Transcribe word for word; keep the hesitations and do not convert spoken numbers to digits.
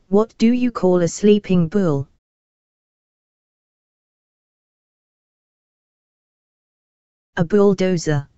What do you call a sleeping bull? A bulldozer.